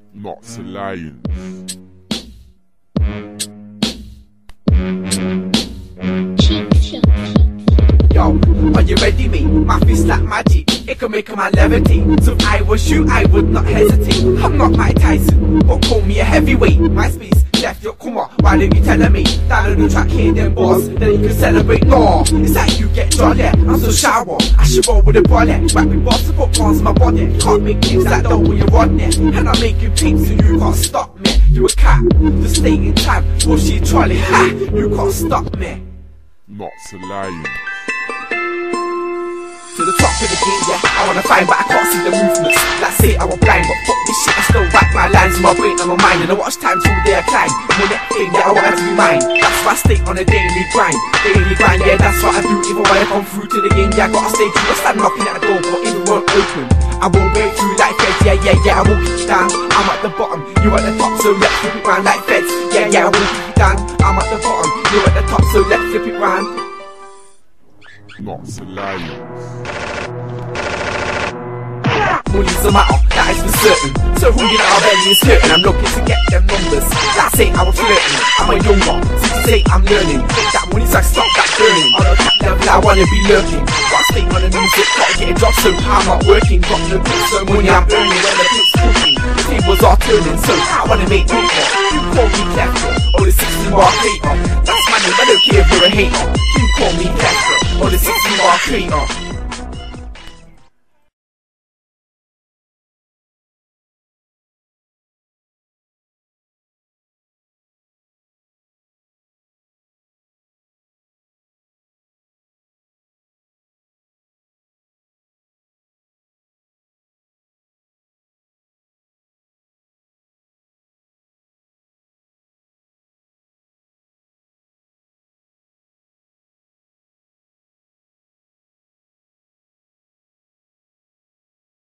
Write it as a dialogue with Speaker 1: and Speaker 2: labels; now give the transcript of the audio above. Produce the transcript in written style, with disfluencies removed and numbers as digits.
Speaker 1: Knots Alliance.
Speaker 2: Yo, are you ready, mate? My fist like magic, it can make a man levitate. So if I was you, I would not hesitate. I'm not Mike Tyson, but call me a heavyweight. My space, left your come on, why don't you tell me? Down on the track here, then boss, then you can celebrate. No, it's like you get jolly, I'm so shower. I should roll with a bullet, rapping boss to put pawns my body. Can't make names like that when you're on there. And I make you pink so you can't stop me. You a cat, just stay in time, bushy trolley, ha, you can't stop me.
Speaker 1: Knots Alliance.
Speaker 2: To the top of the game, yeah, I wanna find, but I can't see the movements. Like say I was blind, but fuck this shit, I still write my lines in my brain and my mind. And I watch time till they climb. I'm on that thing, yeah, I want it to be mine. That's why I stay on a daily grind. Daily grind, yeah, that's what I do. If I wanna come through to the game, yeah, I gotta stay true. I stand knocking at the door, but it won't open. I won't break through like feds, yeah, I won't kick you down. I'm at the bottom, you at the top, so let's flip it round like feds. Yeah, I won't kick you down. I'm at the bottom, you at the top, so let's flip it round.
Speaker 1: Knots Alliance.
Speaker 2: Money's a matter, that is for certain. So who you know our belly is hurting. I'm looking to get them numbers. Like say I was flirting, I'm a younger, 68 I'm learning. Take that money so I stop that burning. On a top level I wanna be lurking. Gotta stay on the music, gotta get a job so I'm not working. Got no good, so money I'm earning when the pit's cooking. The tables are turning, so I wanna make paper. You call me clever, or the 16 bar hater. That's my name, I don't care if you're a hater. You call me clever, or the 16 bar hater.